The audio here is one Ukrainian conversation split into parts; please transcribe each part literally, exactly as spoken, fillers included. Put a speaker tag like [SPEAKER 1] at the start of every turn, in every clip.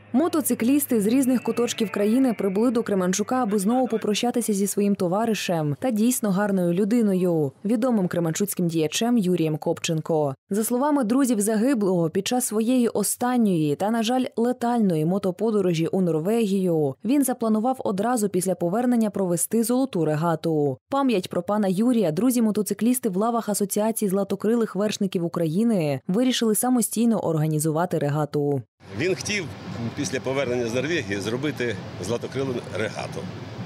[SPEAKER 1] Мотоциклісти з різних куточків країни прибули до Кременчука, аби знову попрощатися зі своїм товаришем та дійсно гарною людиною – відомим кременчуцьким діячем Юрієм Копченко. За словами друзів загиблого, під час своєї останньої та, на жаль, летальної мотоподорожі у Норвегію він запланував одразу після повернення провести золоту регату. Пам'ять про пана Юрія друзі-мотоциклісти в лавах Асоціації златокрилих вершників України вирішили самостійно організувати регату.
[SPEAKER 2] Він хотів після повернення з Норвегії зробити златокрилу регату.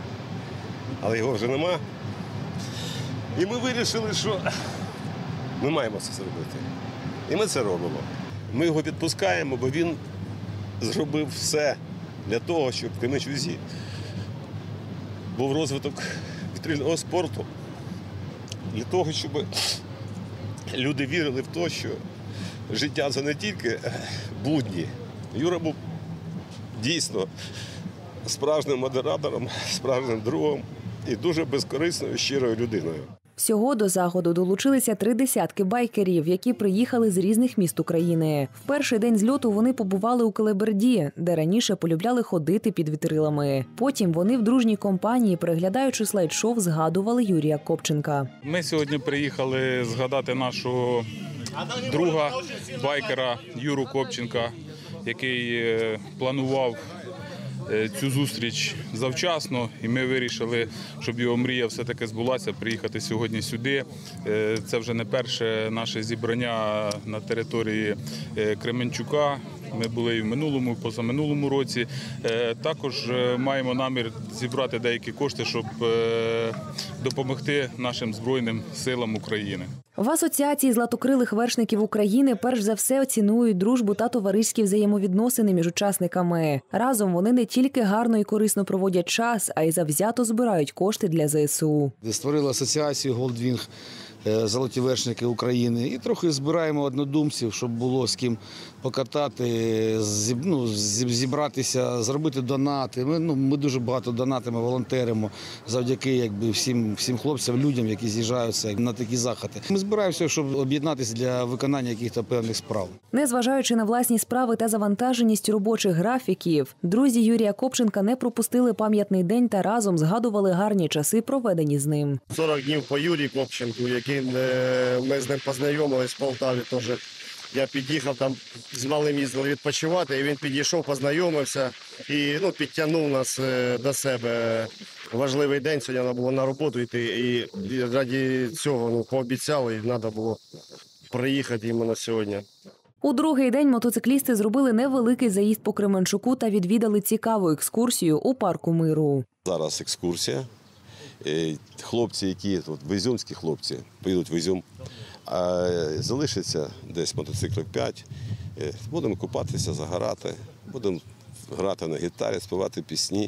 [SPEAKER 2] Але його вже нема. І ми вирішили, що ми маємо це зробити. І ми це робимо. Ми його відпускаємо, бо він зробив все для того, щоб в Кременчузі був розвиток вітрильного спорту. Для того, щоб люди вірили в те, що життя – це не тільки будні. Юра був дійсно справжнім модератором, справжнім другом і дуже безкорисною, щирою людиною.
[SPEAKER 1] Всього до заходу долучилися три десятки байкерів, які приїхали з різних міст України. В перший день зльоту вони побували у Келеберді, де раніше полюбляли ходити під вітрилами. Потім вони в дружній компанії, переглядаючи слайд-шоу, згадували Юрія Копченка.
[SPEAKER 3] Ми сьогодні приїхали згадати нашого друга, байкера Юру Копченка, який планував цю зустріч завчасно, і ми вирішили, щоб його мрія все-таки збулася, приїхати сьогодні сюди. Це вже не перше наше зібрання на території Кременчука. Ми були і в минулому, і позаминулому році. Також маємо намір зібрати деякі кошти, щоб допомогти нашим Збройним силам України.
[SPEAKER 1] В Асоціації златокрилих вершників України перш за все оцінують дружбу та товариські взаємовідносини між учасниками. Разом вони не тільки гарно і корисно проводять час, а й завзято збирають кошти для зе ес у.
[SPEAKER 4] Створили асоціацію «Голдвінг» «Золоті вершники України» і трохи збираємо однодумців, щоб було з ким покатати, ну, зібратися, зробити донати. Ми, ну, ми дуже багато донатимо, волонтеримо завдяки якби, всім, всім хлопцям, людям, які з'їжджаються на такі заходи. Ми збираємося, щоб об'єднатися для виконання якихось певних справ.
[SPEAKER 1] Незважаючи на власні справи та завантаженість робочих графіків, друзі Юрія Копченка не пропустили пам'ятний день та разом згадували гарні часи, проведені з ним.
[SPEAKER 5] сорок днів по Юрію Копченку, який ми з ним познайомились в Полтаві теж. Я під'їхав там з малим їздили відпочивати, і він підійшов, познайомився і ну, підтягнув нас до себе. Важливий день, сьогодні треба було на роботу йти, і раді цього ну, пообіцяли, і треба було приїхати іменно сьогодні.
[SPEAKER 1] У другий день мотоциклісти зробили невеликий заїзд по Кременчуку та відвідали цікаву екскурсію у парку Миру.
[SPEAKER 2] Зараз екскурсія. Хлопці, які тут, ізюмські хлопці, поїдуть в Ізюм, а залишиться десь мотоциклів п'ять. Будемо купатися, загорати, будемо грати на гітарі, співати пісні,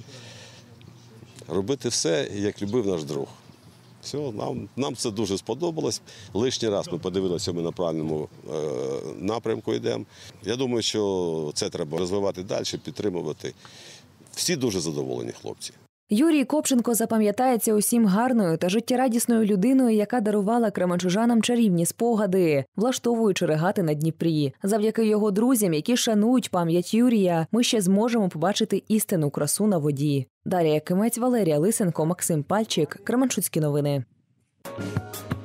[SPEAKER 2] робити все, як любив наш друг. Все, нам, нам це дуже сподобалось. Лишній раз ми подивилися, ми на правильному е, напрямку йдемо. Я думаю, що це треба розвивати далі, підтримувати. Всі дуже задоволені хлопці.
[SPEAKER 1] Юрій Копченко запам'ятається усім гарною та життєрадісною людиною, яка дарувала кременчужанам чарівні спогади, влаштовуючи регати на Дніпрі. Завдяки його друзям, які шанують пам'ять Юрія, ми ще зможемо побачити істинну красу на воді. Дар'я Якимець, Валерія Лисенко, Максим Пальчик. Кременчуцькі новини.